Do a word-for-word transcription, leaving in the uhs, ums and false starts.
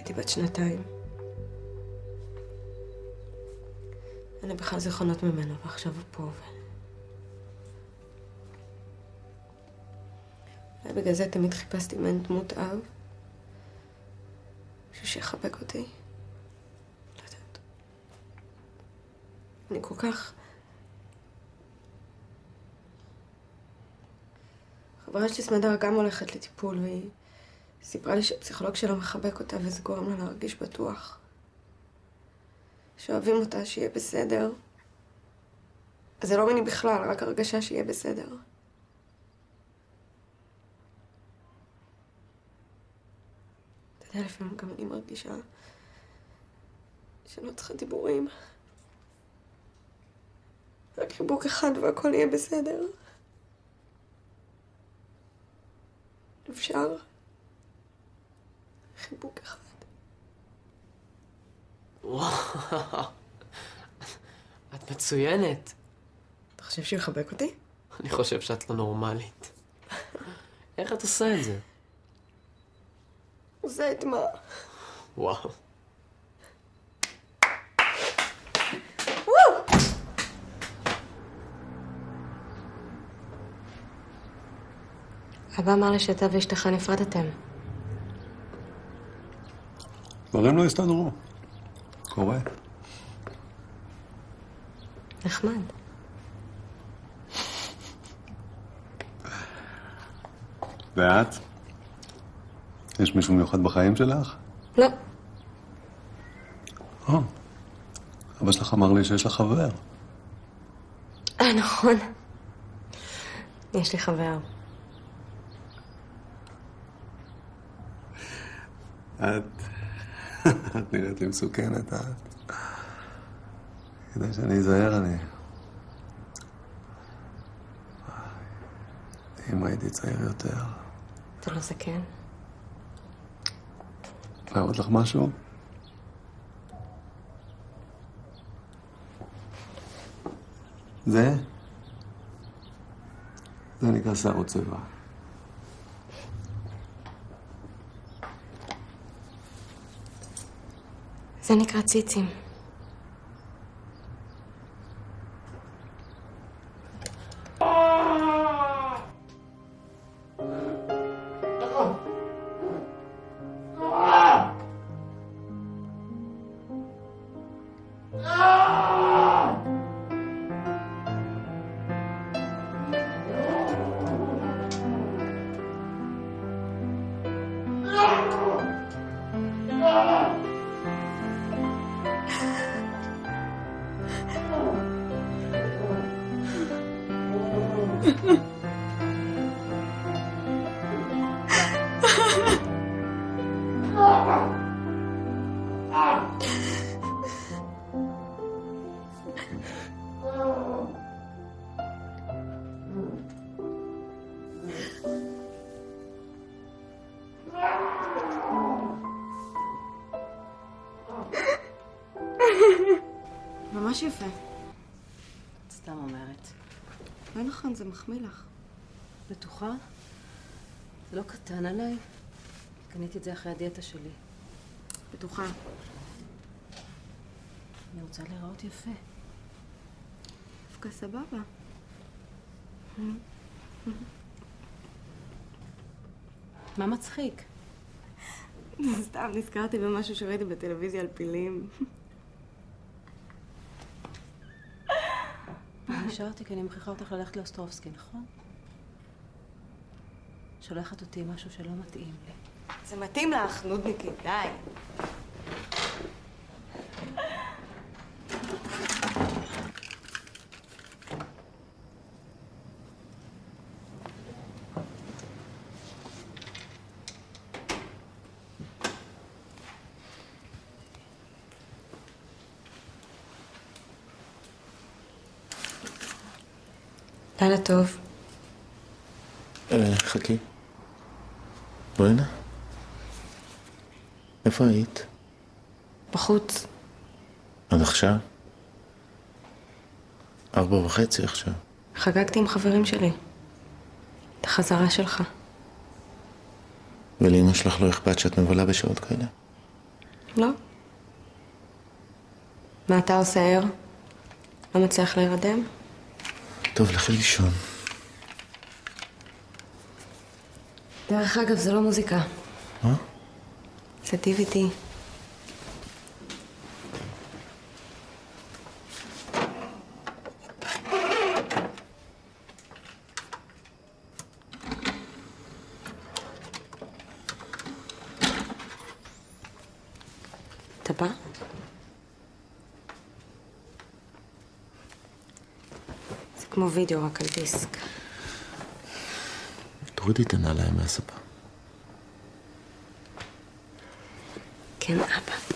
הייתי בת שנתיים. אין לי בכלל זיכרונות ממנו, ועכשיו הוא פה. ובגלל זה תמיד חיפשתי מעין דמות אב. מישהו שיחבק אותי. לא יודעת. אני כל כך... חברה שלי סמדר גם הולכת לטיפול, והיא סיפרה לי שהפסיכולוג שלה מחבק אותה וזה גורם לה להרגיש בטוח. שאוהבים אותה, שיהיה בסדר. אז זה לא מיני בכלל, רק הרגשה שיהיה בסדר. אתה יודע, לפעמים גם אני מרגישה שלא צריכה דיבורים. רק חיבוק אחד והכל יהיה בסדר. אפשר? חיבוק אחד. וואו, את מצוינת. אתה חושב שהוא יחבק אותי? אני חושב שאת לא נורמלית. איך את עושה את זה? עושה את מה? וואו. אבא אמר לי שאתה ואשתך נפרדתם. דברים לא הסתדרו. קורה. נחמד. ואת? יש מישהו מיוחד בחיים שלך? לא. או, אבא שלך אמר לי שיש לך חבר. אה, נכון. יש לי חבר. את... את נראית לי מסוכנת, את... כדי שאני אזהר, אני... אם הייתי צעיר יותר... אתה לא זקן? להראות לך משהו? זה? זה נקרא שערות צבע. זה נקרא ציצים. ממש יפה. סתם אומרת. לא נכון, זה מחמיא לך. בטוחה? זה לא קטן עליי. קניתי את זה אחרי הדיאטה שלי. בטוחה. אני רוצה להיראות יפה. דווקא סבבה. מה מצחיק? סתם נזכרתי במשהו שראיתי בטלוויזיה על פילים. נשארתי כי אני מכריחה אותך ללכת לאוסטרובסקי, נכון? שולחת אותי עם משהו שלא מתאים לי. זה מתאים לך, נודניקי, די. לילה טוב. חכי. בואי הנה. איפה היית? בחוץ. עד עכשיו? ארבע וחצי עכשיו. חגגתי עם חברים שלי. את החזרה שלך. ולאמא שלך לא אכפת שאת מבלה בשעות כאלה? לא. מה אתה עושה ער? לא מצליח להירדם? טוב, לכי לישון. דרך אגב, זה לא מוזיקה. מה? זה די וי די. אתה בא? זה כמו וידאו, רק על דיסק. תורידי את הנעליים מהספה. כן, אבא.